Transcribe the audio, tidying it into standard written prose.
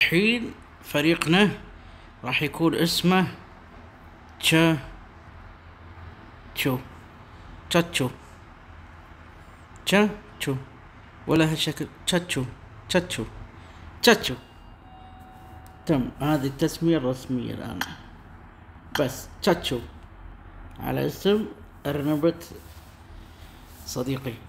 الحين فريقنا راح يكون اسمه تشاتشو. تشاتشو ولا هالشكل. تشاتشو. تم، هذه التسمية الرسمية الآن. بس تشاتشو على اسم أرنبة صديقي.